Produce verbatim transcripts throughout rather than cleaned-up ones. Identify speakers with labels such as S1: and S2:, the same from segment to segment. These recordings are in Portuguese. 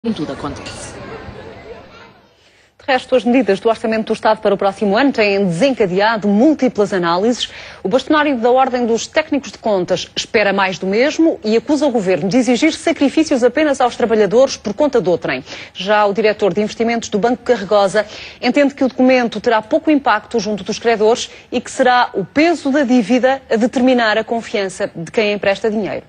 S1: em tudo acontece.
S2: De resto, as medidas do Orçamento do Estado para o próximo ano têm desencadeado múltiplas análises. O bastonário da Ordem dos Técnicos de Contas espera mais do mesmo e acusa o Governo de exigir sacrifícios apenas aos trabalhadores por conta do outrem. Já o diretor de investimentos do Banco Carregosa entende que o documento terá pouco impacto junto dos credores e que será o peso da dívida a determinar a confiança de quem empresta dinheiro.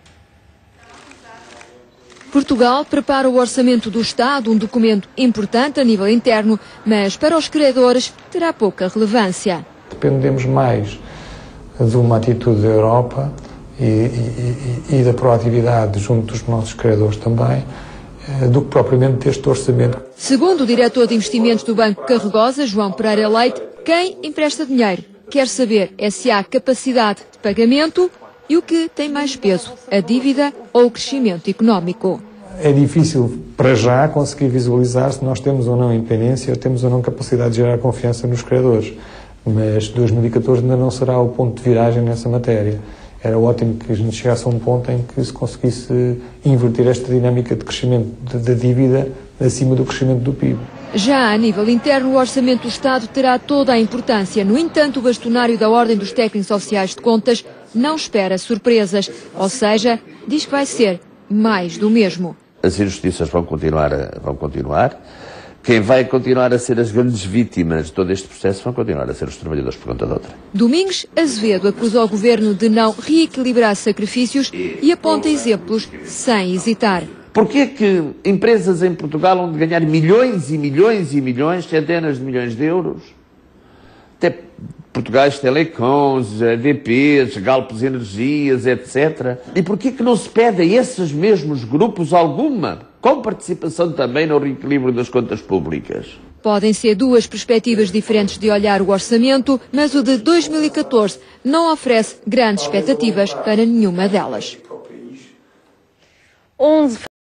S3: Portugal prepara o Orçamento do Estado, um documento importante a nível interno, mas para os credores terá pouca relevância.
S4: Dependemos mais de uma atitude da Europa e, e, e, e da proatividade junto dos nossos credores também, do que propriamente deste orçamento.
S3: Segundo o diretor de investimentos do Banco Carregosa, João Pereira Leite, quem empresta dinheiro quer saber é se há capacidade de pagamento e o que tem mais peso, a dívida ou o crescimento económico.
S4: É difícil, para já, conseguir visualizar se nós temos ou não independência ou temos ou não capacidade de gerar confiança nos credores. Mas dois mil e catorze ainda não será o ponto de viragem nessa matéria. Era ótimo que a gente chegasse a um ponto em que se conseguisse inverter esta dinâmica de crescimento da dívida acima do crescimento do P I B.
S3: Já a nível interno, o Orçamento do Estado terá toda a importância. No entanto, o bastonário da Ordem dos Técnicos Oficiais de Contas não espera surpresas, ou seja, diz que vai ser mais do mesmo.
S5: As injustiças vão continuar, a, vão continuar. Quem vai continuar a ser as grandes vítimas de todo este processo vão continuar a ser os trabalhadores por conta de outra.
S3: Domingos Azevedo acusa o Governo de não reequilibrar sacrifícios e aponta exemplos sem hesitar.
S5: Porquê é que empresas em Portugal vão ganhar milhões e milhões e milhões, centenas de milhões de euros? Até Portugais Telecoms, A D Ps, Galpos Energias, etcétera. E porquê que não se pede a esses mesmos grupos alguma com participação também no reequilíbrio das contas públicas?
S3: Podem ser duas perspectivas diferentes de olhar o orçamento, mas o de dois mil e catorze não oferece grandes expectativas para nenhuma delas.
S2: onze